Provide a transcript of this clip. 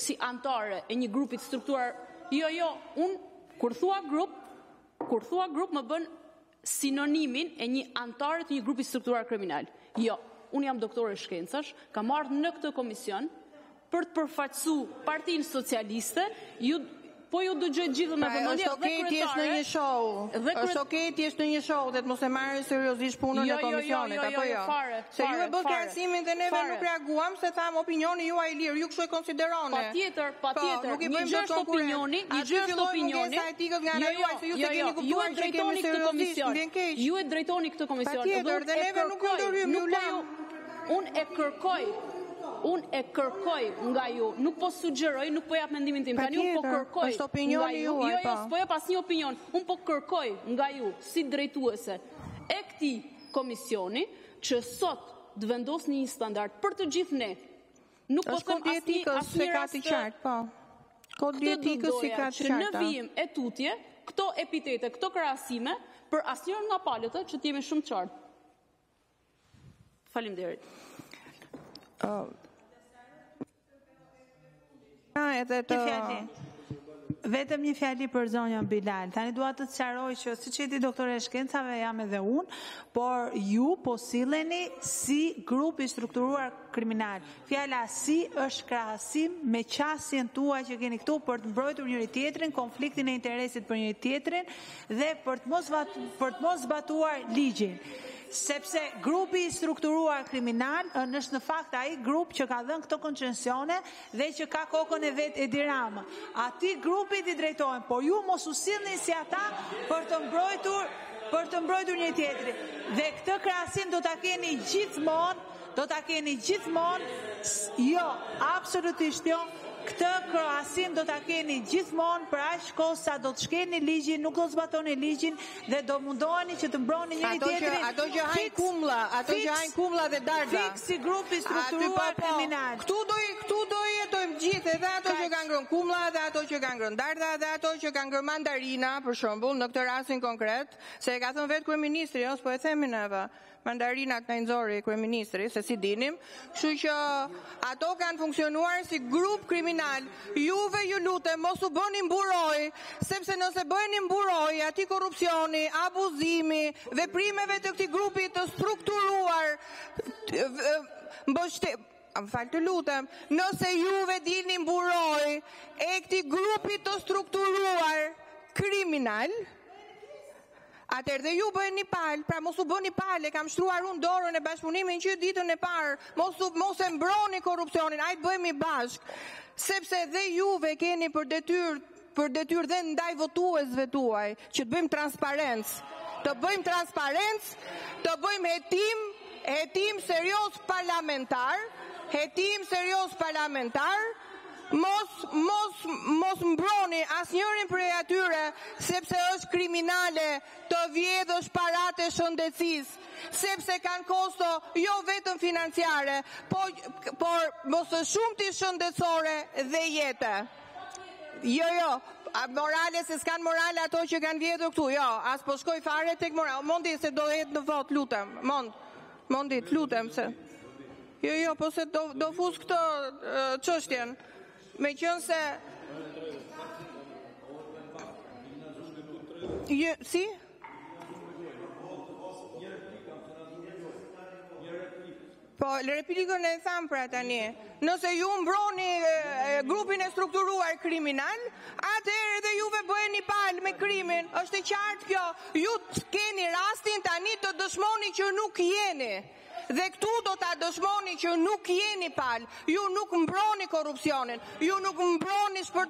si antare e një grupi të strukturuar. Jo, unë kur thua grup më bën sinonimin e një antare të një grupi strukturuar kriminal. Jo, unë jam doktore shkencash, kam ardhur në këtë komision për të përfaqësuar Partinë Socialiste, po ju dëgjoj gjithë me vëmendje dhe kryetare. Është okej ti jesh në një show dhe të mos e marrë seriozisht punën e komisionit, apo jo? Se ju e bë krahasimin dhe neve nuk reaguam se tham opinioni juaj i lirë, ju kështu e konsideroni. Patjetër. Një gjë është opinioni, Ju e drejtoni këtë komision. Patjetër, dhe neve nuk ju ndërhyjmë, ju lam. Unë e kërkoj nga ju, nuk po sugjeroj, nuk po jap mendimin tim, tani unë po kërkoj. Është opinioni juaj, po. Jo, s'po jap asnjë opinion. Unë po kërkoj nga ju, si drejtuese e këtij komisioni, që sot të vendosni një standard për të gjithë ne. Nuk po them asnjë rast qartë, po. Kod etikës si ka të qarta. Në vijim e tutje, këto epitete, këto krahasime, për asnjërin nga palët që t'jemi shumë qartë. Faleminderit. Vetëm një fjali për zonjën Bilal. Tani dua të sqaroj që siç e di doktore e shkencave jam edhe unë, por ju po silleni si grup i strukturuar kriminal. Fjala si është krahasim me qasjen tuaj që keni këtu për të mbrojtur njëri tjetrin, konfliktin e interesit për njëri tjetrin dhe për të mos zbatuar ligjin. Sepse grupi i strukturuar kriminal është në fakt ai grup që ka dhënë këto koncesione dhe që ka kokën e vet Edi Rama. Atij grupit i drejtohen, por ju mos u sillni si ata për të mbrojtur një tjetrin. Dhe këtë krahasim do ta keni gjithmonë, jo, absolutisht jo. Këtë krahasim do ta keni gjithmonë për aq kohë sa do të shkeni ligjin, nuk do të zbatoni ligjin dhe do mundoheni që të mbroni njëri tjetrin. Ato që hajnë kumlla dhe darda. Fik si grupi strukturuar kriminal. Këtu do jetojmë gjithë, edhe ato që kanë ngrënë kumlla, dhe ato që kanë ngrënë darda, dhe ato që kanë ngrënë mandarina, për shembull, në këtë rastin konkret, se e ka thënë vetë kryeministri, jo, s'po e themi neve. Mandarinat në nxori kryeministri, se si dinim, kështu që ato kanë funksionuar si grup kriminal. Juve ju lutem mos u bëni mburoj, sepse nëse bëheni mburoj, aty korrupsioni, abuzimi, veprimeve të këtij grupi të strukturuar, të lutem, nëse juve dilni mburoj e këtij grupi të strukturuar kriminal, atëherë dhe ju bëheni palë, pra mos u bëni palë, e kam shtruar unë dorën e bashkëpunimit që ditën e parë, mos e mbroni korrupsionin, ajtë bëhemi bashkë, sepse dhe juve keni për detyrë dhe ndaj votuesve tuaj, që të bëjmë transparencë, të bëjmë hetim serios parlamentar, mos mbroni asnjërin prej atyre sepse është kriminale të vjedhësh paratë e shëndetësisë, sepse kanë kosto jo vetëm financiare, por mos së shumti shëndetësore dhe jete. Jo, morale se s'kan morale ato që kanë vjedhur këtu, jo, as po shkoj fare tek morale. Mondi se do jetë në vot, lutem. Mondi, lutem se. Jo, po se do fus këtë çështjen. Me qënë se... Si? Po, replikën e tham pra tani. Nëse ju mbroni grupin e strukturuar kriminal, atëherë dhe juve bëheni palë me krimin. Është e qartë kjo. Ju keni rastin tani të dëshmoni që nuk jeni. Dhe këtu do ta dëshmoni që nuk jeni palë, ju nuk mbroni korrupsionin, ju nuk mbroni